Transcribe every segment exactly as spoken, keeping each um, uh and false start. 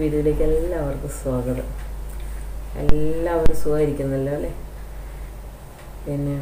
വീഡിയോയിലേക്ക് എല്ലാവർക്കും സ്വാഗതം. എല്ലാവരും സുഖമായിരിക്കുന്നല്ലോ അല്ലേ? പിന്നെ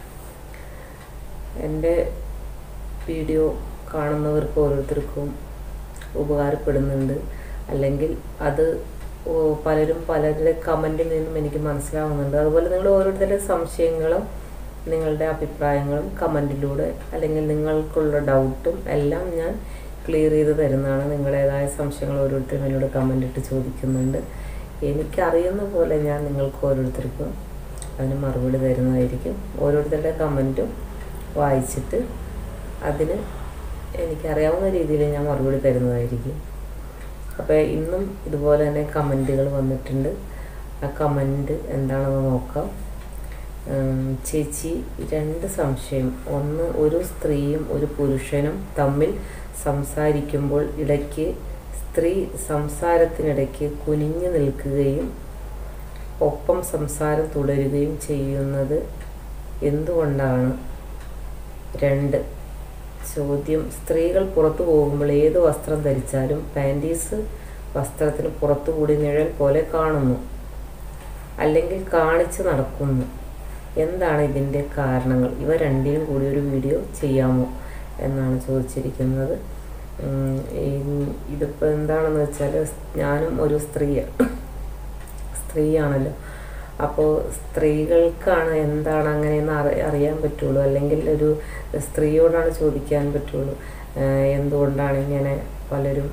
എൻ്റെ വീഡിയോ കാണുന്നവർക്ക് ഓരോരുത്തർക്കും ഉപകാരപ്പെടുന്നുണ്ട്, അല്ലെങ്കിൽ അത് പലരും പലരുടെ കമൻറ്റിൽ നിന്നും എനിക്ക് മനസ്സിലാവുന്നുണ്ട്. അതുപോലെ നിങ്ങൾ ഓരോരുത്തരുടെ സംശയങ്ങളും നിങ്ങളുടെ അഭിപ്രായങ്ങളും കമൻറ്റിലൂടെ അല്ലെങ്കിൽ നിങ്ങൾക്കുള്ള ഡൗട്ടും എല്ലാം ഞാൻ ക്ലിയർ ചെയ്ത് തരുന്നതാണ്. നിങ്ങളുടേതായ സംശയങ്ങൾ ഓരോരുത്തരും എന്നോട് കമൻ്റ് ഇട്ട് ചോദിക്കുന്നുണ്ട്. എനിക്കറിയുന്ന പോലെ ഞാൻ നിങ്ങൾക്ക് ഓരോരുത്തർക്കും അതിന് മറുപടി തരുന്നതായിരിക്കും. ഓരോരുത്തരുടെ കമൻറ്റും വായിച്ചിട്ട് അതിന് എനിക്കറിയാവുന്ന രീതിയിൽ ഞാൻ മറുപടി തരുന്നതായിരിക്കും. അപ്പോൾ ഇന്നും ഇതുപോലെ തന്നെ കമൻറ്റുകൾ വന്നിട്ടുണ്ട്. ആ കമൻറ്റ് എന്താണെന്ന് നോക്കാം. ചേച്ചി, രണ്ട് സംശയം. ഒന്ന്, ഒരു സ്ത്രീയും ഒരു പുരുഷനും തമ്മിൽ സംസാരിക്കുമ്പോൾ ഇടയ്ക്ക് സ്ത്രീ സംസാരത്തിനിടയ്ക്ക് കുനിഞ്ഞു നിൽക്കുകയും ഒപ്പം സംസാരം തുടരുകയും ചെയ്യുന്നത് എന്തുകൊണ്ടാണ്? രണ്ട്, ചോദ്യം, സ്ത്രീകൾ പുറത്തു പോകുമ്പോൾ ഏത് വസ്ത്രം ധരിച്ചാലും പാൻറ്റീസ് വസ്ത്രത്തിന് പുറത്തുകൂടി നിഴൽ പോലെ കാണുന്നു, അല്ലെങ്കിൽ കാണിച്ച് നടക്കുന്നു. എന്താണ് ഇതിൻ്റെ കാരണങ്ങൾ? ഇവ രണ്ടിനും കൂടി ഒരു വീഡിയോ ചെയ്യാമോ എന്നാണ് ചോദിച്ചിരിക്കുന്നത്. ഇതിപ്പോൾ എന്താണെന്ന് വെച്ചാൽ, ഞാനും ഒരു സ്ത്രീയാണ് സ്ത്രീയാണല്ലോ അപ്പോൾ സ്ത്രീകൾക്കാണ് എന്താണ് അങ്ങനെയെന്ന് അറി അറിയാൻ പറ്റുള്ളൂ, അല്ലെങ്കിൽ ഒരു സ്ത്രീയോടാണ് ചോദിക്കാൻ പറ്റുള്ളൂ. എന്തുകൊണ്ടാണ് ഇങ്ങനെ പലരും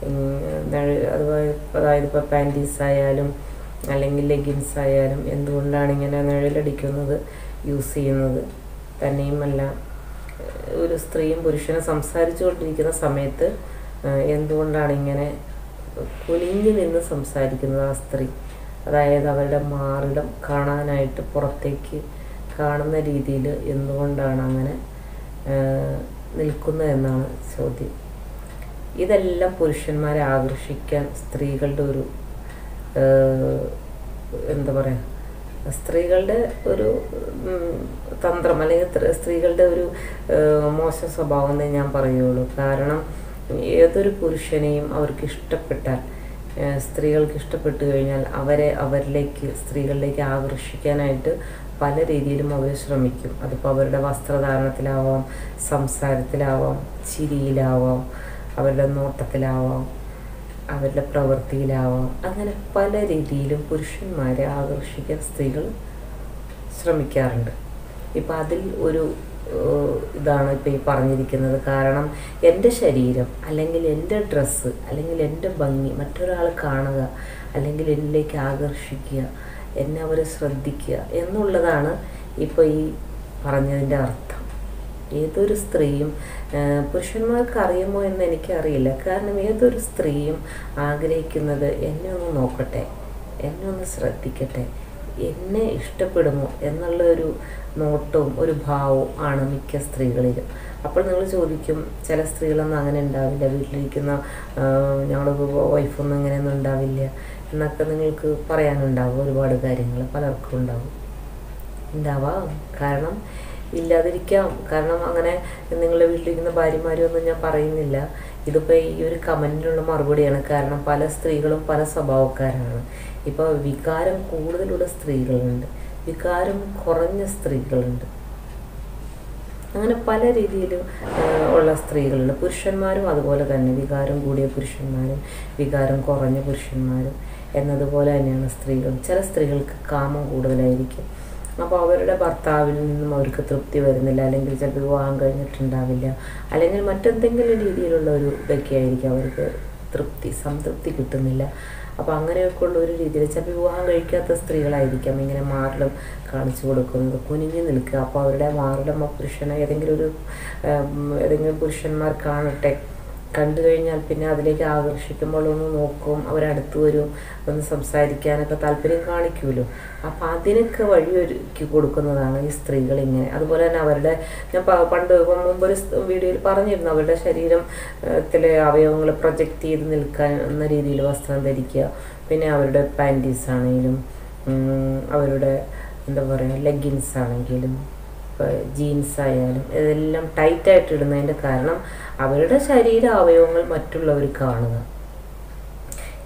അതായത് ഇപ്പോൾ പാൻറ്റീസ് ആയാലും അല്ലെങ്കിൽ ലെഗിൻസ് ആയാലും എന്തുകൊണ്ടാണ് ഇങ്ങനെ നിഴലടിക്കുന്നത് യൂസ് ചെയ്യുന്നത്? തന്നെയുമല്ല, ഒരു സ്ത്രീയും പുരുഷനും സംസാരിച്ചു കൊണ്ടിരിക്കുന്ന സമയത്ത് എന്തുകൊണ്ടാണ് ഇങ്ങനെ കുനിഞ്ഞു നിന്ന് സംസാരിക്കുന്നത് ആ സ്ത്രീ? അതായത് അവരുടെ മാറിടം കാണാനായിട്ട് പുറത്തേക്ക് കാണുന്ന രീതിയിൽ എന്തുകൊണ്ടാണ് അങ്ങനെ നിൽക്കുന്നത് എന്നാണ് ചോദ്യം. ഇതെല്ലാം പുരുഷന്മാരെ ആകർഷിക്കാൻ സ്ത്രീകളുടെ ഒരു എന്താ പറയുക സ്ത്രീകളുടെ ഒരു തന്ത്രം, അല്ലെങ്കിൽ സ്ത്രീകളുടെ ഒരു മോശം സ്വഭാവം എന്നേ ഞാൻ പറയുള്ളൂ. കാരണം ഏതൊരു പുരുഷനെയും അവർക്ക് ഇഷ്ടപ്പെട്ടാൽ, സ്ത്രീകൾക്ക് ഇഷ്ടപ്പെട്ടു കഴിഞ്ഞാൽ അവരെ അവരിലേക്ക് സ്ത്രീകളിലേക്ക് ആകർഷിക്കാനായിട്ട് പല രീതിയിലും അവർ ശ്രമിക്കും. അതിപ്പോൾ അവരുടെ വസ്ത്രധാരണത്തിലാവാം, സംസാരത്തിലാവാം, ചിരിയിലാവാം, അവരുടെ നോട്ടത്തിലാവാം, അവരുടെ പ്രവൃത്തിയിലാവാം. അങ്ങനെ പല രീതിയിലും പുരുഷന്മാരെ ആകർഷിക്കാൻ സ്ത്രീകൾ ശ്രമിക്കാറുണ്ട്. ഇപ്പം അതിൽ ഒരു ഇതാണ് ഇപ്പോൾ ഈ പറഞ്ഞിരിക്കുന്നത്. കാരണം എൻ്റെ ശരീരം അല്ലെങ്കിൽ എൻ്റെ ഡ്രസ്സ് അല്ലെങ്കിൽ എൻ്റെ ഭംഗി മറ്റൊരാൾ കാണുക, അല്ലെങ്കിൽ എന്നിലേക്ക് ആകർഷിക്കുക, എന്നെ അവരെ ശ്രദ്ധിക്കുക എന്നുള്ളതാണ് ഇപ്പോൾ ഈ പറഞ്ഞതിൻ്റെ അർത്ഥം. ഏതൊരു സ്ത്രീയും, പുരുഷന്മാർക്ക് അറിയുമോ എന്ന് എനിക്കറിയില്ല, കാരണം ഏതൊരു സ്ത്രീയും ആഗ്രഹിക്കുന്നത് എന്നെ ഒന്ന് നോക്കട്ടെ, എന്നെ ഒന്ന് ശ്രദ്ധിക്കട്ടെ, എന്നെ ഇഷ്ടപ്പെടുമോ എന്നുള്ള ഒരു നോട്ടവും ഒരു ഭാവവും ആണ് മിക്ക സ്ത്രീകളിലും. അപ്പോൾ നിങ്ങൾ ചോദിക്കും, ചില സ്ത്രീകളൊന്നും അങ്ങനെ ഉണ്ടാവില്ല, വീട്ടിലിരിക്കുന്ന ഞങ്ങളുടെ വൈഫൊന്നും ഇങ്ങനെയൊന്നും ഉണ്ടാവില്ല എന്നൊക്കെ നിങ്ങൾക്ക് പറയാനുണ്ടാവും. ഒരുപാട് കാര്യങ്ങൾ പലർക്കും ഉണ്ടാവും ഉണ്ടാവാം കാരണം ഇല്ലാതിരിക്കാം. കാരണം അങ്ങനെ നിങ്ങളുടെ വീട്ടിലിരിക്കുന്ന ഭാര്യമാരൊന്നും ഞാൻ പറയുന്നില്ല. ഇതിപ്പോൾ ഈ ഒരു കമൻറ്റിനുള്ള മറുപടിയാണ്. കാരണം പല സ്ത്രീകളും പല സ്വഭാവക്കാരാണ്. ഇപ്പോൾ വികാരം കൂടുതലുള്ള സ്ത്രീകളുണ്ട്, വികാരം കുറഞ്ഞ സ്ത്രീകളുണ്ട്, അങ്ങനെ പല രീതിയിലും ഉള്ള സ്ത്രീകളുണ്ട്. പുരുഷന്മാരും അതുപോലെ തന്നെ, വികാരം കൂടിയ പുരുഷന്മാരും വികാരം കുറഞ്ഞ പുരുഷന്മാരും എന്നതുപോലെ തന്നെയാണ് സ്ത്രീകൾ. ചില സ്ത്രീകൾക്ക് കാമം കൂടുതലായിരിക്കും. അപ്പോൾ അവരുടെ ഭർത്താവിൽ നിന്നും അവർക്ക് തൃപ്തി വരുന്നില്ല, അല്ലെങ്കിൽ ചിലപ്പോൾ വിവാഹം കഴിഞ്ഞിട്ടുണ്ടാവില്ല, അല്ലെങ്കിൽ മറ്റെന്തെങ്കിലും രീതിയിലുള്ള ഒരു ഇതൊക്കെ ആയിരിക്കും അവർക്ക് തൃപ്തി സംതൃപ്തി കിട്ടുന്നില്ല. അപ്പോൾ അങ്ങനെയൊക്കെ ഉള്ള ഒരു രീതിയിൽ ചിലപ്പോൾ വിവാഹം കഴിക്കാത്ത സ്ത്രീകളായിരിക്കാം ഇങ്ങനെ മാറിടം കാണിച്ചു കൊടുക്കുന്നത്, കുനിഞ്ഞു നിൽക്കുക. അപ്പോൾ അവരുടെ മാറിടം ആ പുരുഷനെ ഏതെങ്കിലും ഒരു ഏതെങ്കിലും പുരുഷന്മാർ കാണട്ടെ, കണ്ടു കഴിഞ്ഞാൽ പിന്നെ അതിലേക്ക് ആകർഷിക്കുമ്പോൾ ഒന്ന് നോക്കും, അവരടുത്ത് വരും, ഒന്ന് സംസാരിക്കാനൊക്കെ താല്പര്യം കാണിക്കുമല്ലോ. അപ്പം അതിനൊക്കെ വഴിയൊരുക്കി കൊടുക്കുന്നതാണ് ഈ സ്ത്രീകൾ ഇങ്ങനെ. അതുപോലെ തന്നെ അവരുടെ, ഞാൻ പണ്ട് മുമ്പൊരു വീഡിയോയിൽ പറഞ്ഞിരുന്നു, അവരുടെ ശരീരത്തിലെ അവയവങ്ങൾ പ്രൊജക്റ്റ് ചെയ്ത് നിൽക്കാൻ എന്ന രീതിയിൽ വസ്ത്രം ധരിക്കുക. പിന്നെ അവരുടെ പാൻറ്റീസ് ആണെങ്കിലും, അവരുടെ എന്താ പറയുക ലെഗിൻസ് ആണെങ്കിലും, ജീൻസ് ആയാലും ഇതെല്ലാം ടൈറ്റായിട്ട് ഇടുന്നതിൻ്റെ കാരണം അവരുടെ ശരീര അവയവങ്ങൾ മറ്റുള്ളവർ കാണുക.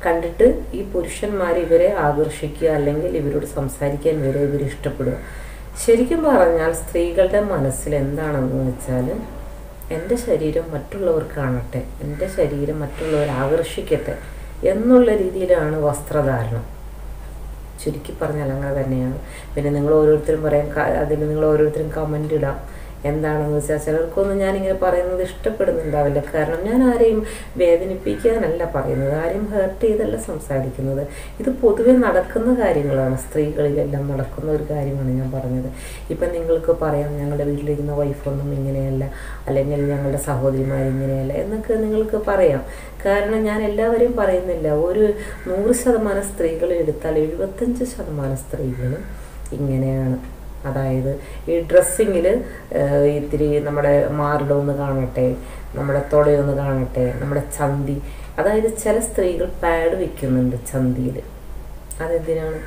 കണ്ടിട്ട് ഈ പുരുഷന്മാർ ഇവരെ ആകർഷിക്കുക, അല്ലെങ്കിൽ ഇവരോട് സംസാരിക്കാൻ വരെ ഇവർ ഇഷ്ടപ്പെടുക. ശരിക്കും പറഞ്ഞാൽ സ്ത്രീകളുടെ മനസ്സിൽ എന്താണെന്ന് വെച്ചാൽ, എൻ്റെ ശരീരം മറ്റുള്ളവർ കാണട്ടെ, എൻ്റെ ശരീരം മറ്റുള്ളവർ ആകർഷിക്കട്ടെ എന്നുള്ള രീതിയിലാണ് വസ്ത്രധാരണം. ചുരുക്കി പറഞ്ഞാൽ അങ്ങനെ തന്നെയാണ്. പിന്നെ നിങ്ങൾ ഓരോരുത്തരും പറയാം, അതിൽ നിങ്ങൾ ഓരോരുത്തരും കമൻ്റ് ഇടാം. എന്താണെന്ന് വെച്ചാൽ ചിലർക്കൊന്നും ഞാനിങ്ങനെ പറയുന്നത് ഇഷ്ടപ്പെടുന്നുണ്ടാവില്ല. കാരണം ഞാൻ ആരെയും വേദനിപ്പിക്കാനല്ല പറയുന്നത്, ആരെയും ഹേർട്ട് ചെയ്തല്ല സംസാരിക്കുന്നത്. ഇത് പൊതുവെ നടക്കുന്ന കാര്യങ്ങളാണ്, സ്ത്രീകളിലെല്ലാം നടക്കുന്ന ഒരു കാര്യമാണ് ഞാൻ പറഞ്ഞത്. ഇപ്പം നിങ്ങൾക്ക് പറയാം, ഞങ്ങളുടെ വീട്ടിലിരുന്ന വൈഫൊന്നും ഇങ്ങനെയല്ല, അല്ലെങ്കിൽ ഞങ്ങളുടെ സഹോദരിമാർ ഇങ്ങനെയല്ല എന്നൊക്കെ നിങ്ങൾക്ക് പറയാം. കാരണം ഞാൻ എല്ലാവരെയും പറയുന്നില്ല. ഒരു നൂറ് ശതമാനം സ്ത്രീകൾ എടുത്താൽ എഴുപത്തഞ്ച് ശതമാനം സ്ത്രീകളും ഇങ്ങനെയാണ്. അതായത് ഈ ഡ്രസ്സിങ്ങിൽ ഇത്തിരി നമ്മുടെ മാറിടമൊന്ന് കാണട്ടെ, നമ്മുടെ തുടയൊന്ന് കാണട്ടെ, നമ്മുടെ ചന്തി. അതായത് ചില സ്ത്രീകൾ പാഡ് വെക്കുന്നുണ്ട് ചന്തിയിൽ. അതെന്തിനാണ്?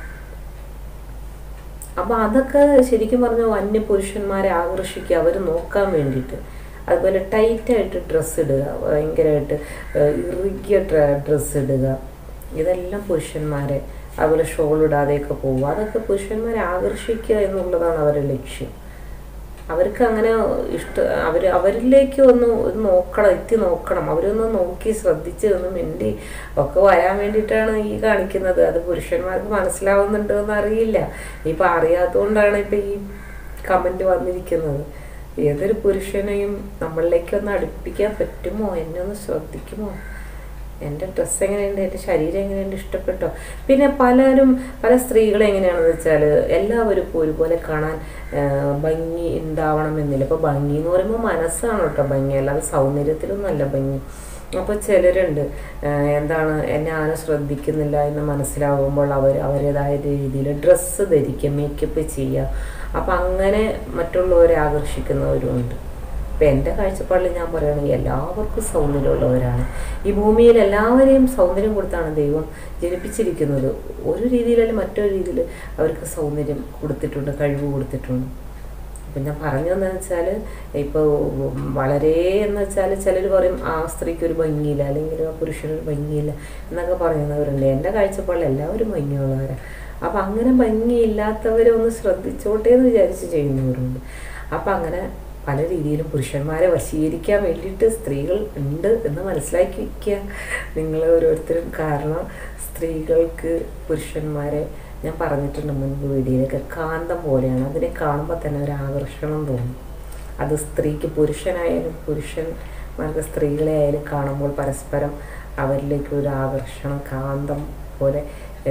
അപ്പം അതൊക്കെ ശരിക്കും പറഞ്ഞാൽ അന്യ പുരുഷന്മാരെ ആകർഷിക്കുക, അവർ നോക്കാൻ വേണ്ടിയിട്ട്. അതുപോലെ ടൈറ്റായിട്ട് ഡ്രസ്സ് ഇടുക, ഭയങ്കരമായിട്ട് ഇറുകിയ ഡ്രസ്സ് ഇടുക, ഇതെല്ലാം പുരുഷന്മാരെ, അതുപോലെ ഷോൾ ഇടാതെയൊക്കെ പോവുക, അതൊക്കെ പുരുഷന്മാരെ ആകർഷിക്കുക എന്നുള്ളതാണ് അവരുടെ ലക്ഷ്യം. അവർക്ക് അങ്ങനെ ഇഷ്ട അവർ അവരിലേക്ക് ഒന്ന് നോക്കണം, എത്തി നോക്കണം, അവരൊന്ന് നോക്കി ശ്രദ്ധിച്ച് ഒന്ന് മിണ്ടി ഒക്കെ വരാൻ വേണ്ടിയിട്ടാണ് ഈ കാണിക്കുന്നത്. അത് പുരുഷന്മാർക്ക് മനസ്സിലാവുന്നുണ്ടോ എന്ന് അറിയില്ല. ഇപ്പം അറിയാത്തതുകൊണ്ടാണ് ഇപ്പം ഈ കമൻറ്റ് വന്നിരിക്കുന്നത്. ഏതൊരു പുരുഷനെയും നമ്മളിലേക്കൊന്ന് അടുപ്പിക്കാൻ പറ്റുമോ, എന്നെ ഒന്ന് ശ്രദ്ധിക്കുമോ, എൻ്റെ ഡ്രസ്സ് എങ്ങനെയുണ്ട്, എൻ്റെ ശരീരം എങ്ങനെയുണ്ട്, ഇഷ്ടപ്പെട്ടോ? പിന്നെ പലരും പല സ്ത്രീകളും എങ്ങനെയാണെന്ന് വെച്ചാൽ എല്ലാവരും ഇപ്പോൾ ഒരുപോലെ കാണാൻ ഭംഗി ഉണ്ടാവണമെന്നില്ല. ഇപ്പോൾ ഭംഗി എന്ന് പറയുമ്പോൾ മനസ്സാണ് കേട്ടോ ഭംഗി, അല്ലാതെ സൗന്ദര്യത്തിലൊന്നുമല്ല ഭംഗി. അപ്പോൾ ചിലരുണ്ട് എന്താണ്, എന്നെ ആരും ശ്രദ്ധിക്കുന്നില്ല എന്ന് മനസ്സിലാവുമ്പോൾ അവർ അവരുടേതായ രീതിയിൽ ഡ്രസ്സ് ധരിക്കുക, മേക്കപ്പ് ചെയ്യുക. അപ്പം അങ്ങനെ മറ്റുള്ളവരെ ആകർഷിക്കുന്നവരുമുണ്ട്. ഇപ്പം എൻ്റെ കാഴ്ചപ്പാടിൽ ഞാൻ പറയുകയാണെങ്കിൽ എല്ലാവർക്കും സൗന്ദര്യമുള്ളവരാണ്. ഈ ഭൂമിയിൽ എല്ലാവരെയും സൗന്ദര്യം കൊടുത്താണ് ദൈവം ജനിപ്പിച്ചിരിക്കുന്നത്. ഒരു രീതിയിലല്ല മറ്റൊരു രീതിയിൽ അവർക്ക് സൗന്ദര്യം കൊടുത്തിട്ടുണ്ട്, കഴിവ് കൊടുത്തിട്ടുണ്ട്. അപ്പം ഞാൻ പറഞ്ഞതെന്ന് വെച്ചാൽ, ഇപ്പോൾ വളരെ എന്ന് വെച്ചാൽ ചിലർ പറയും ആ സ്ത്രീക്ക് ഒരു ഭംഗിയില്ല, അല്ലെങ്കിൽ ആ പുരുഷനൊരു ഭംഗിയില്ല എന്നൊക്കെ പറയുന്നവരുണ്ട്. എൻ്റെ കാഴ്ചപ്പാടിൽ എല്ലാവരും ഭംഗിയുള്ളവരാണ്. അപ്പം അങ്ങനെ ഭംഗിയില്ലാത്തവരെ ഒന്ന് ശ്രദ്ധിച്ചോട്ടെ എന്ന് വിചാരിച്ച് ചെയ്യുന്നവരുണ്ട്. അപ്പം അങ്ങനെ പല രീതിയിലും പുരുഷന്മാരെ വശീകരിക്കാൻ വേണ്ടിയിട്ട് സ്ത്രീകൾ ഉണ്ട് എന്ന് മനസ്സിലാക്കി വയ്ക്കുക നിങ്ങൾ ഓരോരുത്തരും. കാരണം സ്ത്രീകൾക്ക് പുരുഷന്മാരെ ഞാൻ പറഞ്ഞിട്ടുണ്ട് മുൻപ് വീഡിയോയിലൊക്കെ, കാന്തം പോലെയാണ്. അതിനെ കാണുമ്പോൾ തന്നെ ഒരു ആകർഷണം തോന്നും. അത് സ്ത്രീക്ക് പുരുഷനായാലും പുരുഷന്മാർക്ക് സ്ത്രീകളെ ആയാലും കാണുമ്പോൾ പരസ്പരം അവരിലേക്ക് ഒരു ആകർഷണം, കാന്തം പോലെ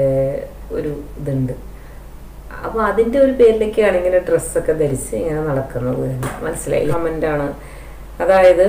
ഒരു ഇതുണ്ട്. അപ്പോൾ അതിൻ്റെ ഒരു പേരിലേക്കാണ് ഇങ്ങനെ ഡ്രസ്സൊക്കെ ധരിച്ച് ഇങ്ങനെ നടക്കുന്നത്. മനസ്സിലായി? കമൻ്റാണ്. അതായത്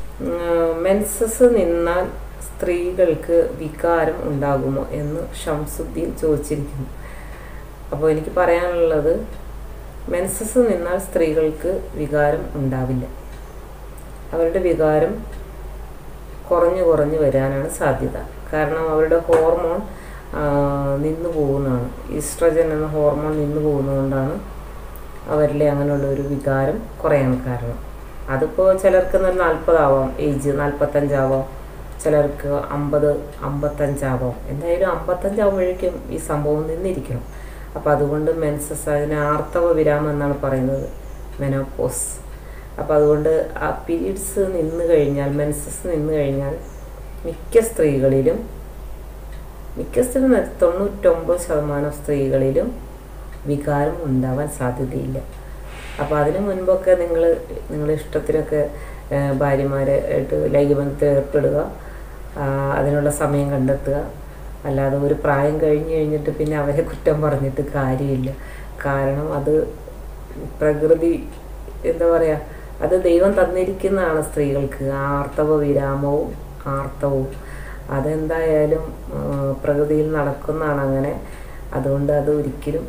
മെൻസസ് നിന്നാൽ സ്ത്രീകൾക്ക് വികാരം ഉണ്ടാകുമോ എന്ന് ഷംസുദ്ദീൻ ചോദിച്ചിരിക്കുന്നു. അപ്പോൾ എനിക്ക് പറയാനുള്ളത്, മെൻസസ് നിന്നാൽ സ്ത്രീകൾക്ക് വികാരം ഉണ്ടാവില്ല. അവരുടെ വികാരം കുറഞ്ഞു കുറഞ്ഞു വരാനാണ് സാധ്യത. കാരണം അവരുടെ ഹോർമോൺ നിന്നു പോകുന്നതാണ്. ഈസ്ട്രജൻ എന്ന ഹോർമോൺ നിന്നു പോകുന്നതുകൊണ്ടാണ് അവരിലെ അങ്ങനെയുള്ള ഒരു വികാരം കുറയാൻ കാരണം. അതിപ്പോൾ ചിലർക്ക് നാൽപ്പതാവാം ഏജ്, നാൽപ്പത്തഞ്ചാവാം, ചിലർക്ക് അമ്പത് അമ്പത്തഞ്ചാവാം. എന്തായാലും അമ്പത്തഞ്ചാവുമ്പോഴേക്കും ഈ സംഭവം നിന്നിരിക്കണം. അപ്പോൾ അതുകൊണ്ട് മെൻസസ്, അതിന് ആർത്തവ വിരാമം എന്നാണ് പറയുന്നത്, മെനോപോസ്. അപ്പോൾ അതുകൊണ്ട് ആ പീരീഡ്സ് നിന്ന് കഴിഞ്ഞാൽ, മെൻസസ് നിന്ന് കഴിഞ്ഞാൽ മിക്ക സ്ത്രീകളിലും മിക്ക സ്ത്രീ തൊണ്ണൂറ്റൊമ്പത് ശതമാനം സ്ത്രീകളിലും വികാരം ഉണ്ടാവാൻ സാധ്യതയില്ല. അപ്പോൾ അതിന് മുൻപൊക്കെ നിങ്ങൾ നിങ്ങളുടെ ഇഷ്ടത്തിനൊക്കെ ഭാര്യമാരെ ആയിട്ട് ലൈംഗികബന്ധത്തിൽ ഏർപ്പെടുക, അതിനുള്ള സമയം കണ്ടെത്തുക. അല്ലാതെ ഒരു പ്രായം കഴിഞ്ഞ് കഴിഞ്ഞിട്ട് പിന്നെ അവരെ കുറ്റം പറഞ്ഞിട്ട് കാര്യമില്ല. കാരണം അത് പ്രകൃതി എന്താ പറയുക, അത് ദൈവം തന്നിരിക്കുന്നതാണ് സ്ത്രീകൾക്ക്. ആർത്തവ വിരാമവും ആർത്തവവും അതെന്തായാലും പ്രകൃതിയിൽ നടക്കുന്നതാണ് അങ്ങനെ. അതുകൊണ്ട് അത് ഒരിക്കലും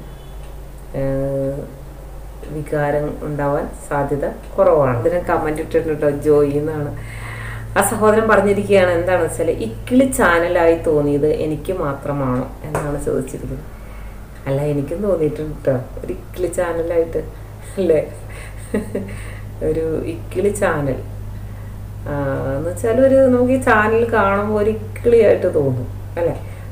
വികാരം ഉണ്ടാവാൻ സാധ്യത കുറവാണ്. അതിന് കമൻറ്റ് ഇട്ടിട്ടുണ്ട് ജോയി എന്നാണ് ആ സഹോദരൻ പറഞ്ഞിരിക്കുകയാണ്. എന്താണെന്ന് വെച്ചാൽ, ഇക്കിളി ചാനലായി തോന്നിയത് എനിക്ക് മാത്രമാണോ എന്നാണ് ചോദിച്ചിരിക്കുന്നത്. അല്ല, എനിക്കും തോന്നിയിട്ടുണ്ട് കേട്ടോ, ഒരു ഇക്കിളി ചാനലായിട്ട് അല്ലേ, ഒരു ഇക്കിളി ചാനൽ എന്ന് വെച്ചാൽ ഒരു നമുക്ക് ഈ ചാനൽ കാണുമ്പോൾ ഒരു ഇക്കിളിയായിട്ട് തോന്നും അല്ലേ.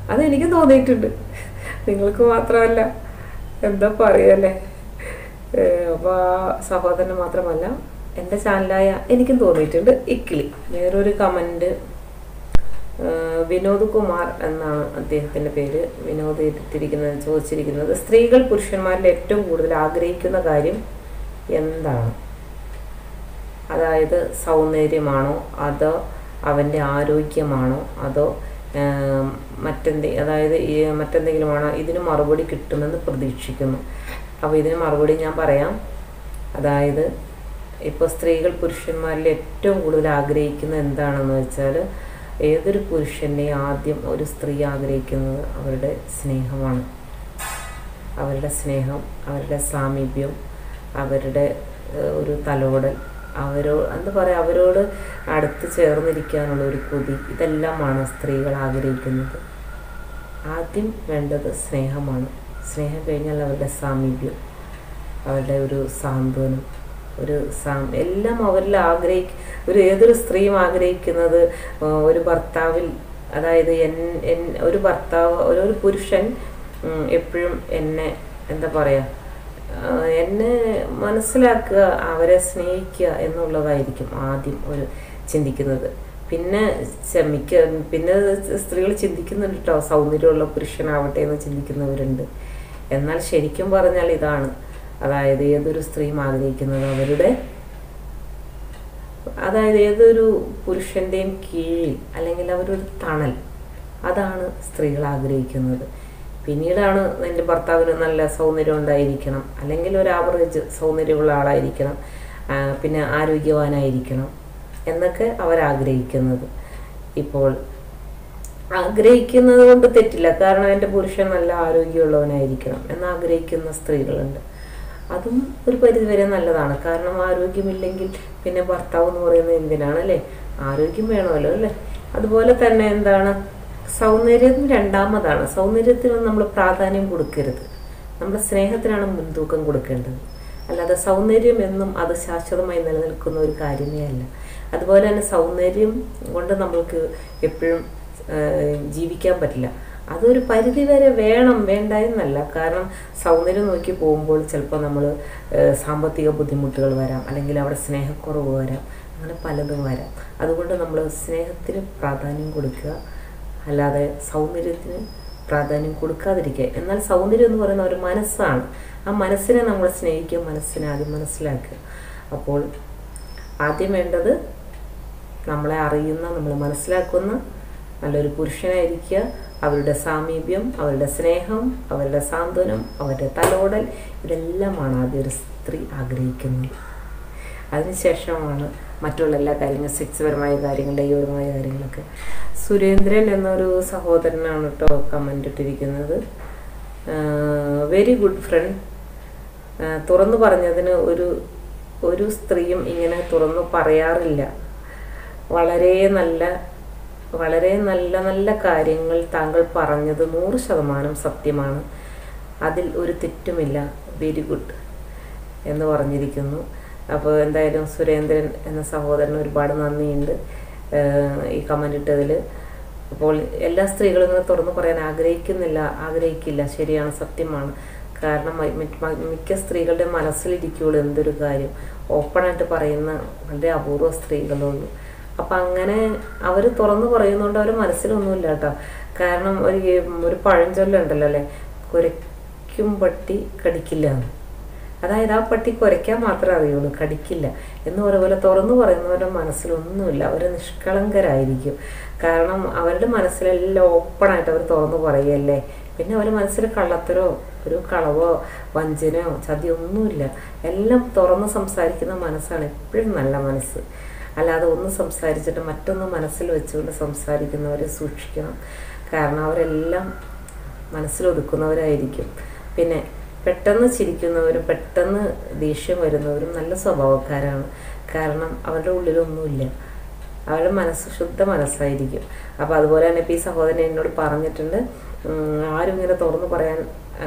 അതെനിക്ക് തോന്നിയിട്ടുണ്ട്, നിങ്ങൾക്ക് മാത്രമല്ല, എന്താ പറയല്ലേ. അപ്പോൾ ആ സഹോദരന് മാത്രമല്ല എൻ്റെ ചാനലായ എനിക്കും തോന്നിയിട്ടുണ്ട് ഇക്കിളി. വേറൊരു കമൻറ്റ്, വിനോദ് കുമാർ എന്നാണ് അദ്ദേഹത്തിൻ്റെ പേര്. വിനോദ് ഇട്ടിരിക്കുന്നത് ചോദിച്ചിരിക്കുന്നത്, സ്ത്രീകൾ പുരുഷന്മാരിൽ ഏറ്റവും കൂടുതൽ ആഗ്രഹിക്കുന്ന കാര്യം എന്താണ്? അതായത് സൗന്ദര്യമാണോ, അതോ അവൻ്റെ ആരോഗ്യമാണോ, അതോ മറ്റെന്തെ അതായത് ഈ മറ്റെന്തെങ്കിലുമാണോ? ഇതിന് മറുപടി കിട്ടുമെന്ന് പ്രതീക്ഷിക്കുന്നു. അപ്പോൾ ഇതിന് മറുപടി ഞാൻ പറയാം. അതായത് ഇപ്പോൾ സ്ത്രീകൾ പുരുഷന്മാരിൽ ഏറ്റവും കൂടുതൽ ആഗ്രഹിക്കുന്നത് എന്താണെന്ന് വെച്ചാൽ, ഏതൊരു പുരുഷൻ്റെയും ആദ്യം ഒരു സ്ത്രീ ആഗ്രഹിക്കുന്നത് അവരുടെ സ്നേഹമാണ്. അവരുടെ സ്നേഹം, അവരുടെ സാമീപ്യം, അവരുടെ ഒരു തലോടൽ, അവരോ എന്താ പറയുക, അവരോട് അടുത്ത് ചേർന്നിരിക്കാനുള്ള ഒരു കൊതി, ഇതെല്ലാമാണ് സ്ത്രീകൾ ആഗ്രഹിക്കുന്നത്. ആദ്യം വേണ്ടത് സ്നേഹമാണ്. സ്നേഹം കഴിഞ്ഞാൽ അവരുടെ സാമീപ്യം, അവരുടെ ഒരു സാന്ത്വനം, ഒരു സാ എല്ലാം അവരിൽ ആഗ്രഹിക്ക ഒരു ഏതൊരു സ്ത്രീയും ആഗ്രഹിക്കുന്നത് ഒരു ഭർത്താവിൽ, അതായത് എൻ ഒരു ഭർത്താവ്, ഒരു പുരുഷൻ എപ്പോഴും എന്നെ എന്താ പറയുക, എന്നെ മനസ്സിലാക്കുക, അവരെ സ്നേഹിക്കുക എന്നുള്ളതായിരിക്കും ആദ്യം ഒരു ചിന്തിക്കുന്നത്. പിന്നെ മിക്ക പിന്നെ സ്ത്രീകൾ ചിന്തിക്കുന്നുണ്ട് കേട്ടോ, സൗന്ദര്യമുള്ള പുരുഷനാവട്ടെ എന്ന് ചിന്തിക്കുന്നവരുണ്ട്. എന്നാൽ ശരിക്കും പറഞ്ഞാൽ ഇതാണ്, അതായത് ഏതൊരു സ്ത്രീയും ആഗ്രഹിക്കുന്നത് അവരുടെ, അതായത് ഏതൊരു പുരുഷൻ്റെയും കീഴിൽ അല്ലെങ്കിൽ അവരൊരു തണൽ, അതാണ് സ്ത്രീകൾ ആഗ്രഹിക്കുന്നത്. പിന്നീടാണ് എൻ്റെ ഭർത്താവിന് നല്ല സൗന്ദര്യം ഉണ്ടായിരിക്കണം, അല്ലെങ്കിൽ ഒരു ആവറേജ് സൗന്ദര്യമുള്ള ആളായിരിക്കണം, പിന്നെ ആരോഗ്യവാനായിരിക്കണം എന്നൊക്കെ അവരാഗ്രഹിക്കുന്നത്. ഇപ്പോൾ ആഗ്രഹിക്കുന്നത് കൊണ്ട് തെറ്റില്ല, കാരണം എൻ്റെ പുരുഷൻ നല്ല ആരോഗ്യമുള്ളവനായിരിക്കണം എന്നാഗ്രഹിക്കുന്ന സ്ത്രീകളുണ്ട്. അതും ഒരു പരിധിവരെ നല്ലതാണ്, കാരണം ആരോഗ്യമില്ലെങ്കിൽ പിന്നെ ഭർത്താവ് എന്ന് പറയുന്നത് എന്തിനാണ് അല്ലേ? ആരോഗ്യം വേണമല്ലോ അല്ലേ? അതുപോലെ തന്നെ എന്താണ്, സൗന്ദര്യം രണ്ടാമതാണ്. സൗന്ദര്യത്തിന് നമ്മൾ പ്രാധാന്യം കൊടുക്കരുത്, നമ്മുടെ സ്നേഹത്തിനാണ് മുൻതൂക്കം കൊടുക്കേണ്ടത്. അല്ലാതെ സൗന്ദര്യം എന്നും അത് ശാശ്വതമായി നിലനിൽക്കുന്ന ഒരു കാര്യമേ അല്ല. അതുപോലെ തന്നെ സൗന്ദര്യം കൊണ്ട് നമ്മൾക്ക് എപ്പോഴും ജീവിക്കാൻ പറ്റില്ല. അതൊരു പരിധി വരെ വേണം, വേണ്ട എന്നല്ല. കാരണം സൗന്ദര്യം നോക്കി പോകുമ്പോൾ ചിലപ്പോൾ നമ്മൾ സാമ്പത്തിക ബുദ്ധിമുട്ടുകൾ വരാം, അല്ലെങ്കിൽ അവിടെ സ്നേഹക്കുറവ് വരാം, അങ്ങനെ പലതും വരാം. അതുകൊണ്ട് നമ്മൾ സ്നേഹത്തിന് പ്രാധാന്യം കൊടുക്കുക, അല്ലാതെ സൗന്ദര്യത്തിന് പ്രാധാന്യം കൊടുക്കാതിരിക്കുക. എന്നാൽ സൗന്ദര്യം എന്ന് പറയുന്ന ഒരു മനസ്സാണ്. ആ മനസ്സിനെ നമ്മൾ സ്നേഹിക്കുക, മനസ്സിനെ ആദ്യം മനസ്സിലാക്കുക. അപ്പോൾ ആദ്യം വേണ്ടത് നമ്മളെ അറിയുന്ന, നമ്മൾ മനസ്സിലാക്കുന്ന നല്ലൊരു പുരുഷനായിരിക്കുക. അവരുടെ സാമീപ്യം, അവരുടെ സ്നേഹം, അവരുടെ സാന്ത്വനം, അവരുടെ തലോടൽ, ഇതെല്ലാമാണ് ആദ്യം ഒരു സ്ത്രീ ആഗ്രഹിക്കുന്നത്. അതിനുശേഷമാണ് മറ്റുള്ള എല്ലാ കാര്യങ്ങളും, സെക്സ്പരമായ കാര്യങ്ങൾ, ദൈവപരമായ കാര്യങ്ങളൊക്കെ. സുരേന്ദ്രൻ എന്നൊരു സഹോദരനാണ് കേട്ടോ കമൻ്റ് ഇട്ടിരിക്കുന്നത്. വെരി ഗുഡ് ഫ്രണ്ട്, തുറന്നു പറഞ്ഞതിന് ഒരു ഒരു സ്ത്രീയും ഇങ്ങനെ തുറന്നു പറയാറില്ല. വളരെ നല്ല വളരെ നല്ല നല്ല കാര്യങ്ങൾ താങ്കൾ പറഞ്ഞത് നൂറ് ശതമാനം സത്യമാണ്, അതിൽ ഒരു തെറ്റുമില്ല. വെരി ഗുഡ് എന്ന് പറഞ്ഞിരിക്കുന്നു. അപ്പോൾ എന്തായാലും സുരേന്ദ്രൻ എന്ന സഹോദരന് ഒരുപാട് നന്ദിയുണ്ട് ഈ കമൻ്റ് ഇട്ടതിൽ. അപ്പോൾ എല്ലാ സ്ത്രീകളും ഇങ്ങനെ തുറന്നു പറയാൻ ആഗ്രഹിക്കുന്നില്ല, ആഗ്രഹിക്കില്ല, ശരിയാണ്, സത്യമാണ്. കാരണം മിക്ക സ്ത്രീകളുടെ മനസ്സിലിരിക്കുള്ളൂ എന്തൊരു കാര്യം, ഓപ്പണായിട്ട് പറയുന്ന വളരെ അപൂർവ സ്ത്രീകളുള്ളൂ. അപ്പം അങ്ങനെ അവർ തുറന്നു പറയുന്നതുകൊണ്ട് അവർ മനസ്സിലൊന്നുമില്ല കേട്ടോ. കാരണം ഒരു ഒരു പഴഞ്ചൊല്ലുണ്ടല്ലോ അല്ലേ, കുരയ്ക്കും പട്ടി കടിക്കില്ല എന്ന്. അതായത് ആ പട്ടി കുരയ്ക്കാൻ മാത്രമേ അറിയുള്ളൂ, കടിക്കില്ല എന്ന് പറയുപോലെ തുറന്നു പറയുന്നവരുടെ മനസ്സിലൊന്നുമില്ല. അവർ നിഷ്കളങ്കരായിരിക്കും. കാരണം അവരുടെ മനസ്സിലെല്ലാം ഓപ്പണായിട്ട് അവർ തുറന്നു പറയുകയല്ലേ. പിന്നെ അവരുടെ മനസ്സിൽ കള്ളത്തരോ ഒരു കളവോ വഞ്ചനയോ ചതിയോ ഒന്നുമില്ല. എല്ലാം തുറന്ന് സംസാരിക്കുന്ന മനസ്സാണ് എപ്പോഴും നല്ല മനസ്സ്. അല്ലാതെ ഒന്ന് സംസാരിച്ചിട്ട് മറ്റൊന്ന് മനസ്സിൽ വെച്ചുകൊണ്ട് സംസാരിക്കുന്നവരെ സൂക്ഷിക്കണം. കാരണം അവരെല്ലാം മനസ്സിലൊതുക്കുന്നവരായിരിക്കും. പിന്നെ പെട്ടെന്ന് ചിരിക്കുന്നവരും പെട്ടെന്ന് ദേഷ്യം വരുന്നവരും നല്ല സ്വഭാവക്കാരാണ്. കാരണം അവരുടെ ഉള്ളിലൊന്നുമില്ല, അവരുടെ മനസ്സ് ശുദ്ധ മനസ്സായിരിക്കും. അപ്പോൾ അതുപോലെ തന്നെ ഇപ്പോൾ ഈ സഹോദരൻ എന്നോട് പറഞ്ഞിട്ടുണ്ട്, ആരും ഇങ്ങനെ തുറന്നു പറയാൻ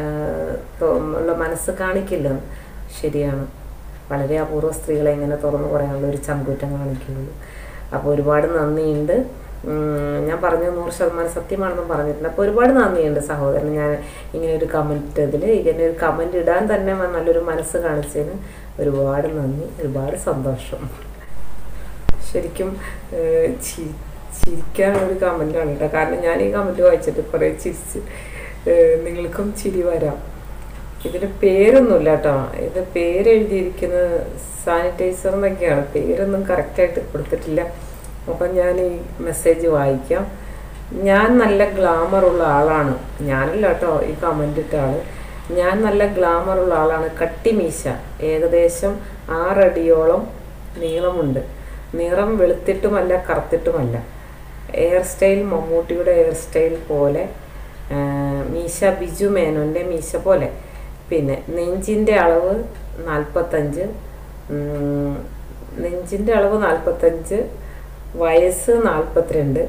ഉള്ള മനസ്സ് കാണിക്കില്ലെന്ന്. ശരിയാണ്, വളരെ അപൂർവ സ്ത്രീകളെ ഇങ്ങനെ തുറന്നു പറയാനുള്ള ഒരു ചങ്കൂറ്റം കാണിക്കുകയുള്ളൂ. അപ്പോൾ ഒരുപാട് നന്ദിയുണ്ട്. ഞാൻ പറഞ്ഞ നൂറ് ശതമാനം സത്യമാണെന്നും പറഞ്ഞിട്ടുണ്ട്. അപ്പോൾ ഒരുപാട് നന്ദിയുണ്ട് സഹോദരൻ, ഞാൻ ഇങ്ങനെ ഒരു കമൻറ്റ് ഇട്ടതിൽ, ഇങ്ങനെ ഒരു കമൻറ്റ് ഇടാൻ തന്നെ നല്ലൊരു മനസ്സ് കാണിച്ചതിന് ഒരുപാട് നന്ദി, ഒരുപാട് സന്തോഷം. ശരിക്കും ചി ചിരിക്കാനൊരു കമൻറ്റാണ് കേട്ടോ. കാരണം ഞാൻ ഈ കമൻറ്റ് വായിച്ചിട്ട് കുറേ ചിരിച്ച്, നിങ്ങൾക്കും ചിരി വരാം. ഇതിന് പേരൊന്നുമില്ല കേട്ടോ, ഇത് പേരെഴുതിയിരിക്കുന്നത് സാനിറ്റൈസർ എന്നൊക്കെയാണ്, പേരൊന്നും കറക്റ്റായിട്ട് കൊടുത്തിട്ടില്ല. അപ്പം ഞാൻ ഈ മെസ്സേജ് വായിക്കാം. ഞാൻ നല്ല ഗ്ലാമറുള്ള ആളാണ്, ഞാനല്ല കേട്ടോ ഈ കമൻ്റ് ഇട്ട ആൾ, ഞാൻ നല്ല ഗ്ലാമറുള്ള ആളാണ്. കട്ടിമീശ ഏകദേശം ആറടിയോളം നീളമുണ്ട്. നിറം വെളുത്തിട്ടുമല്ല കറുത്തിട്ടുമല്ല. ഹെയർ സ്റ്റൈൽ മമ്മൂട്ടിയുടെ ഹെയർ സ്റ്റൈൽ പോലെ, മീശ ബിജു മേനോൻ്റെ മീശ പോലെ. പിന്നെ നെഞ്ചിൻ്റെ അളവ് നാൽപ്പത്തഞ്ച്, നെഞ്ചിൻ്റെ അളവ് നാൽപ്പത്തഞ്ച്, വയസ്സ് നാൽപ്പത്തിരണ്ട്.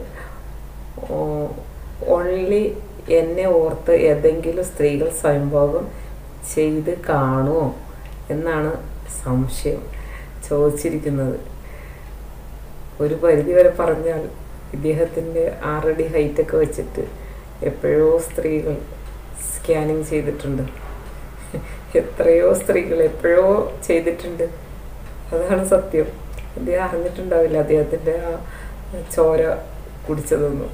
ഓൺലി എന്നെ ഓർത്ത് ഏതെങ്കിലും സ്ത്രീകൾ സ്വയംഭോഗം ചെയ്ത് കാണുമോ എന്നാണ് സംശയം ചോദിച്ചിരിക്കുന്നത്. ഒരു പരിധി വരെ പറഞ്ഞാൽ ഇദ്ദേഹത്തിൻ്റെ ആറടി ഹൈറ്റൊക്കെ വെച്ചിട്ട് എപ്പോഴോ സ്ത്രീകൾ സ്കാനിങ് ചെയ്തിട്ടുണ്ട്, എത്രയോ സ്ത്രീകൾ എപ്പോഴോ ചെയ്തിട്ടുണ്ട്. അതാണ് സത്യം. അദ്ദേഹം അറിഞ്ഞിട്ടുണ്ടാവില്ല അദ്ദേഹത്തിൻ്റെ ആ ചോര കുടിച്ചതൊന്നും.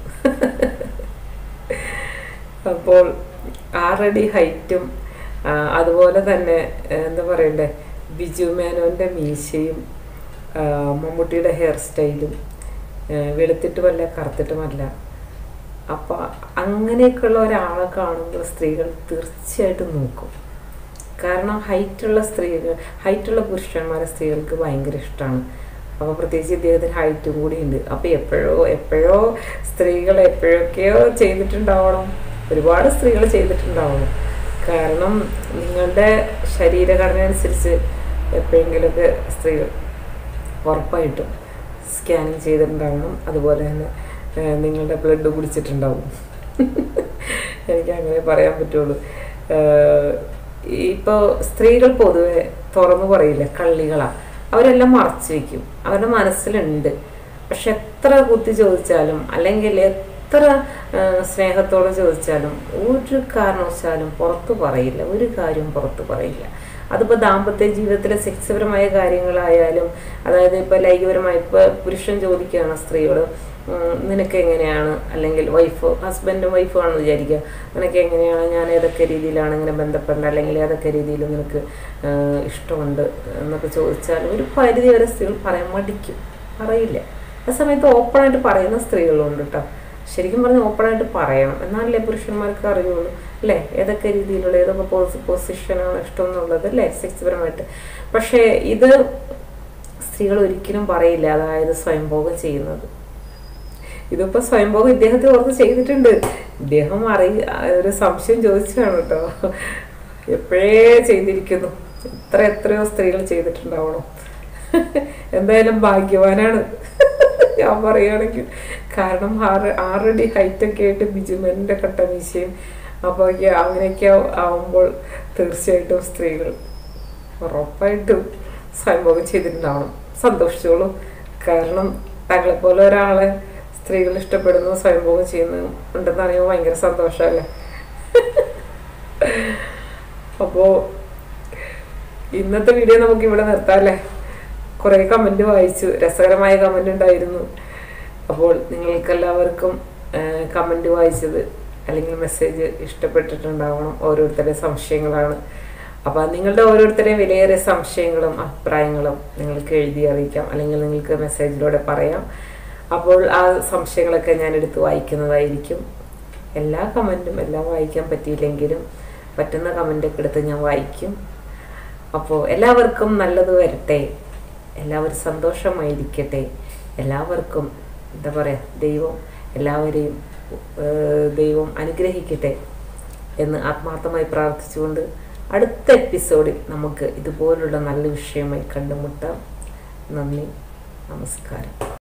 അപ്പോൾ ആറടി ഹൈറ്റും അതുപോലെ തന്നെ എന്താ പറയണ്ടേ, ബിജു മേനോൻ്റെ മീശയും മമ്മൂട്ടിയുടെ ഹെയർ സ്റ്റൈലും, വെളുത്തിട്ടുമല്ല കറുത്തിട്ടുമല്ല. അപ്പോൾ അങ്ങനെയൊക്കെയുള്ള ഒരാളെ കാണുമ്പോൾ സ്ത്രീകൾ തീർച്ചയായിട്ടും നോക്കും. കാരണം ഹൈറ്റുള്ള സ്ത്രീകൾ, ഹൈറ്റുള്ള പുരുഷന്മാരെ സ്ത്രീകൾക്ക് ഭയങ്കര ഇഷ്ടമാണ്. അപ്പോൾ പ്രത്യേകിച്ച് ഇദ്ദേഹത്തിന് ഹൈറ്റും കൂടി ഉണ്ട്. അപ്പോൾ എപ്പോഴോ എപ്പോഴോ സ്ത്രീകൾ എപ്പോഴൊക്കെയോ ചെയ്തിട്ടുണ്ടാവണം, ഒരുപാട് സ്ത്രീകൾ ചെയ്തിട്ടുണ്ടാവണം. കാരണം നിങ്ങളുടെ ശരീരഘടന അനുസരിച്ച് എപ്പോഴെങ്കിലുമൊക്കെ സ്ത്രീകൾ ഉറപ്പായിട്ടും സ്കാനിങ് ചെയ്തിട്ടുണ്ടാവണം. അതുപോലെ തന്നെ നിങ്ങളുടെ ബ്ലഡ് കുടിച്ചിട്ടുണ്ടാവും. എനിക്ക് അങ്ങനെ പറയാൻ പറ്റുള്ളൂ. ഇപ്പോൾ സ്ത്രീകൾ പൊതുവെ തുറന്നു പറയില്ല, കള്ളികളാണ്. അവരെല്ലാം മറച്ചു വയ്ക്കും, അവരുടെ മനസ്സിലുണ്ട്. പക്ഷെ എത്ര കുത്തി ചോദിച്ചാലും അല്ലെങ്കിൽ എത്ര സ്നേഹത്തോടെ ചോദിച്ചാലും ഒരു കാരണവശാലും പുറത്തു പറയില്ല, ഒരു കാര്യം പുറത്തു പറയില്ല. അതിപ്പോൾ ദാമ്പത്യ ജീവിതത്തിലെ സെക്സ്പരമായ കാര്യങ്ങളായാലും, അതായത് ഇപ്പോൾ ലൈംഗികപരമായ, ഇപ്പോൾ പുരുഷൻ ചോദിക്കുകയാണ് സ്ത്രീയോട്, നിനക്ക് എങ്ങനെയാണ്, അല്ലെങ്കിൽ വൈഫ് ഹസ്ബൻഡും വൈഫും ആണെന്ന് വിചാരിക്കുക, നിനക്ക് എങ്ങനെയാണ്, ഞാൻ ഏതൊക്കെ രീതിയിലാണ് ഇങ്ങനെ ബന്ധപ്പെടേണ്ടത്, അല്ലെങ്കിൽ ഏതൊക്കെ രീതിയിൽ നിനക്ക് ഇഷ്ടമുണ്ട് എന്നൊക്കെ ചോദിച്ചാൽ ഒരു പരിധി വരെ സ്ത്രീകൾ പറയാൻ മടിക്കും, പറയില്ല. ആ സമയത്ത് ഓപ്പണായിട്ട് പറയുന്ന സ്ത്രീകളുണ്ട് കേട്ടോ. ശരിക്കും പറഞ്ഞാൽ ഓപ്പണായിട്ട് പറയണം, എന്നാലല്ലേ പുരുഷന്മാർക്ക് അറിയുള്ളൂ അല്ലേ, ഏതൊക്കെ രീതിയിലുള്ള ഏതൊക്കെ പോസി പൊസിഷനാണ് ഇഷ്ടം എന്നുള്ളത് അല്ലേ, സെക്സ്പരമായിട്ട്. പക്ഷേ ഇത് സ്ത്രീകൾ ഒരിക്കലും പറയില്ല, അതായത് സ്വയംഭോഗം ചെയ്യുന്നത്. ഇതിപ്പോൾ സ്വയംഭോഗം ഇദ്ദേഹത്തെ ഓർത്ത് ചെയ്തിട്ടുണ്ട്. ഇദ്ദേഹം അറിയ ഒരു സംശയം ചോദിച്ചതാണ് കേട്ടോ, എപ്പോഴേ ചെയ്തിരിക്കുന്നു. എത്ര എത്രയോ സ്ത്രീകൾ ചെയ്തിട്ടുണ്ടാവണം. എന്തായാലും ഭാഗ്യവാനാണ് ഞാൻ പറയുകയാണെങ്കിൽ. കാരണം ആറ് ആറടി ഹൈറ്റൊക്കെ ആയിട്ട് ബിജുമേനൻ്റെ കട്ടമീശയും അപ്പോൾ അങ്ങനെയൊക്കെ ആവുമ്പോൾ തീർച്ചയായിട്ടും സ്ത്രീകൾ ഉറപ്പായിട്ടും സ്വയംഭോഗം ചെയ്തിട്ടുണ്ടാവണം. സന്തോഷിച്ചോളൂ. കാരണം താങ്കളെപ്പോലെ ഒരാളെ സ്ത്രീകൾ ഇഷ്ടപ്പെടുന്നു, സ്വയംഭോഗം ചെയ്യുന്നു ഉണ്ടെന്ന് അറിയുമ്പോൾ ഭയങ്കര സന്തോഷമല്ലേ. അപ്പോൾ ഇന്നത്തെ വീഡിയോ നമുക്ക് ഇവിടെ നിർത്താം അല്ലേ. കുറേ കമൻറ്റ് വായിച്ചു, രസകരമായ കമൻറ്റ് ഉണ്ടായിരുന്നു. അപ്പോൾ നിങ്ങൾക്കെല്ലാവർക്കും കമൻറ്റ് വായിച്ചത് അല്ലെങ്കിൽ മെസ്സേജ് ഇഷ്ടപ്പെട്ടിട്ടുണ്ടാവണം. ഓരോരുത്തരുടെ സംശയങ്ങളാണ്. അപ്പോൾ നിങ്ങളുടെ ഓരോരുത്തരുടെയും വിലയേറിയ സംശയങ്ങളും അഭിപ്രായങ്ങളും നിങ്ങൾക്ക് എഴുതി അറിയിക്കാം, അല്ലെങ്കിൽ നിങ്ങൾക്ക് മെസ്സേജിലൂടെ പറയാം. അപ്പോൾ ആ സംശയങ്ങളൊക്കെ ഞാൻ എടുത്ത് വായിക്കുന്നതായിരിക്കും. എല്ലാ കമൻറ്റും എല്ലാം വായിക്കാൻ പറ്റിയില്ലെങ്കിലും പറ്റുന്ന കമൻറ്റൊക്കെ എടുത്ത് ഞാൻ വായിക്കും. അപ്പോൾ എല്ലാവർക്കും നല്ലത് വരട്ടെ, എല്ലാവരും സന്തോഷമായിരിക്കട്ടെ, എല്ലാവർക്കും എന്താ പറയുക, ദൈവം എല്ലാവരെയും ദൈവം അനുഗ്രഹിക്കട്ടെ എന്ന് ആത്മാർത്ഥമായി പ്രാർത്ഥിച്ചുകൊണ്ട് അടുത്ത എപ്പിസോഡിൽ നമുക്ക് ഇതുപോലുള്ള നല്ല വിഷയമായി കണ്ടുമുട്ടാം. നന്ദി, നമസ്കാരം.